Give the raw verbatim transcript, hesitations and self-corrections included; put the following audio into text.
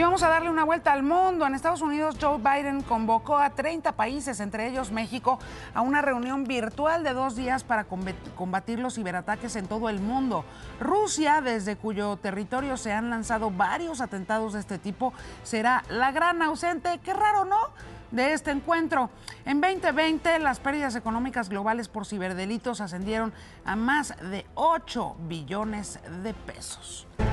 vamos a darle una vuelta al mundo. En Estados Unidos, Joe Biden convocó a treinta países, entre ellos México, a una reunión virtual de dos días para combatir los ciberataques en todo el mundo. Rusia, desde cuyo territorio se han lanzado varios atentados de este tipo, será la gran ausente. Qué raro, ¿no?, de este encuentro. En veinte veinte, las pérdidas económicas globales por ciberdelitos ascendieron a más de ocho billones de pesos.